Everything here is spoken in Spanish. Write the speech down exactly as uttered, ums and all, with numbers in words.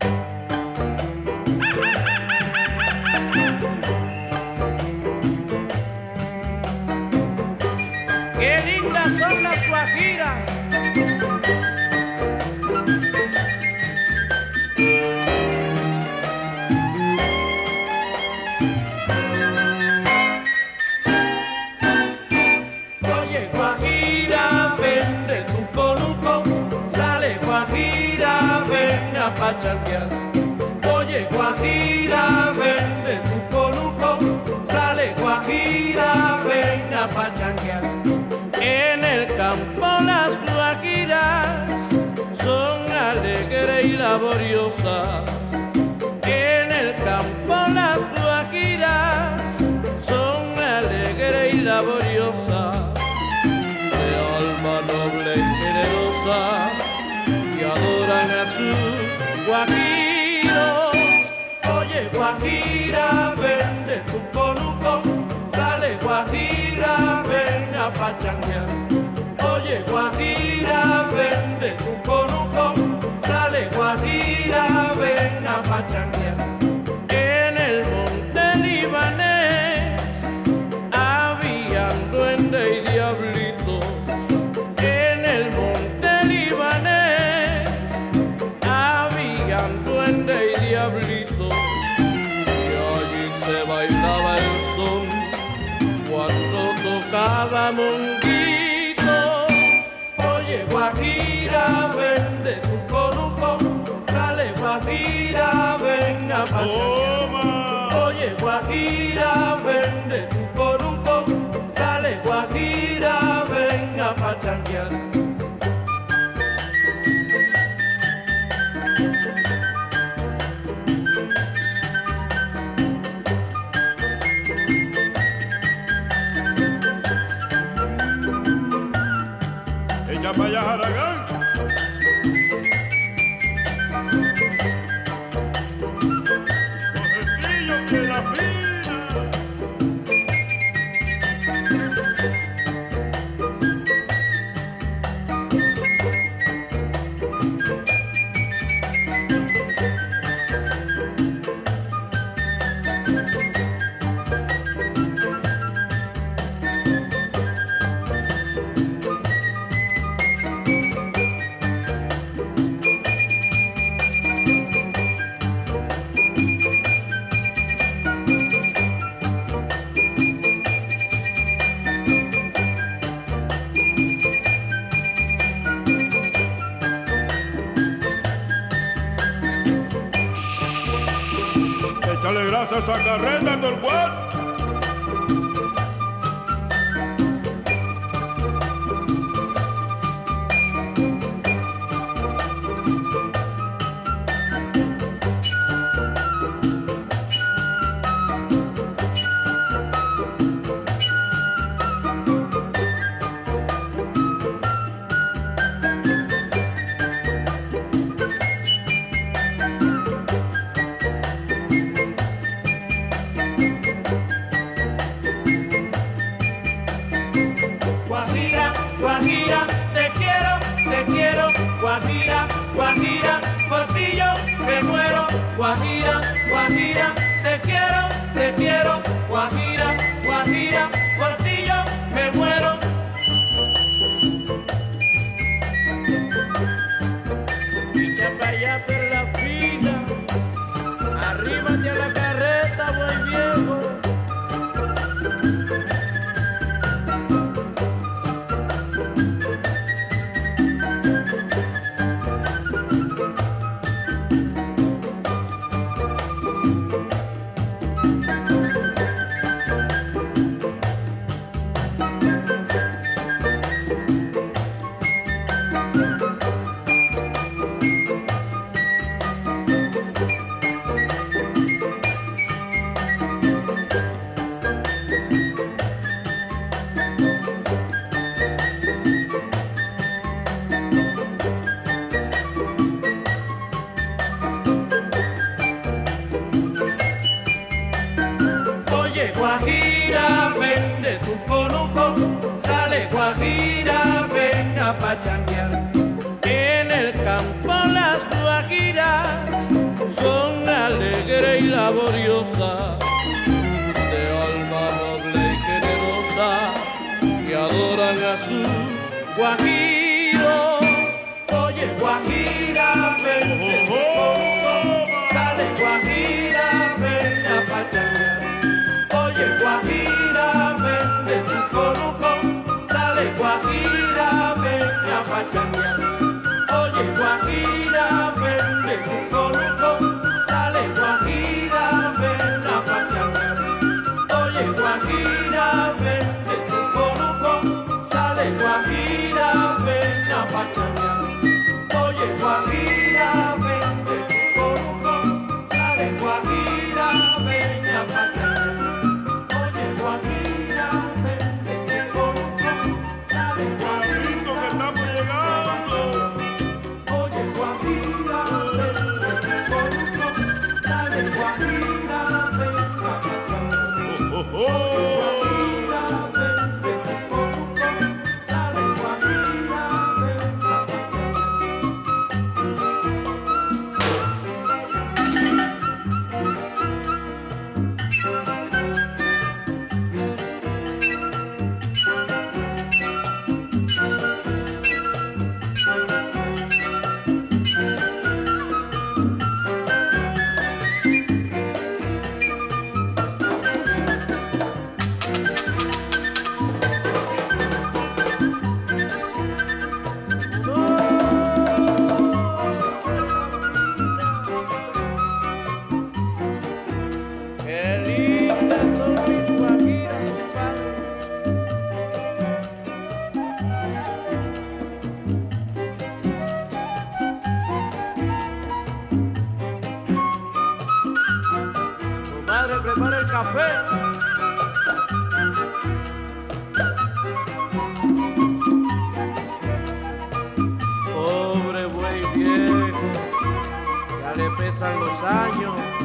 Qué lindas son las guajiras. Oye, guajira, vende tu conuco, sale guajira, ven a pachanguear. Oye, guajira, vende tu conuco, sale guajira, ven a pachanguear. En el campo las guajiras son alegres y laboriosas. En el campo las guajiras son alegres y laboriosas, de alma noble y generosa, que adoran a sus guajiros. Oye, guajira, vende tu conuco, sale guajira, ven a pachanguear. Oye, guajira, vende tu conuco, sale guajira, ven a pachanguear. En el monte libanés habían duendes y diablitos. En el monte libanés habían duendes y diablitos. Y allí se bailaba el son cuando tocaba monguito. Oye, guajira, vende tu conuco, sale guajira, ven a pachanguear. Oye, guajira, vende tu conuco, sale guajira, ven a pachanguear. Ella vaya Aragán. Los de la fina. Échale gracias a esa carreta, Torcuat. Guajira, guajira, te quiero, te quiero, guajira, guajira, por ti yo me muero. Guajira, guajira, te quiero, te quiero, guajira, guajira, por ti yo me muero. Picha para allá por la fina, arríbate a la carreta, buen viejo. y laboriosa, de alma noble y generosa, que adoran a sus guajiros. Oye, guajira, ven, Oh, oh, oh. sale guajira, ven a pachanguear. Oye, guajira, ven de tu conuco, sale guajira, ven a pachanguear. Oye, guajira, ven de tu conuco, sale guajira, ven a pachanguear. Oye, guajira, ven de tu conuco, sale guajira, ven a pachanguear. Oye, guajira, ven de tu conuco, sale guajira, ven a pachanguear. Oye, guajira, ven de tu conuco, sale Carlito, que estamos llegando. Oye, guajira, ven de tu conuco, sale guajira, ven a pachanguear. Oh, oh, oh. Guajira, ven de tu conuco, sale guajira, ven a pachanguear. Qué lindas son mis guajiras, compadre. Compadre, prepara el café. Pobre buey viejo, ya le pesan los años.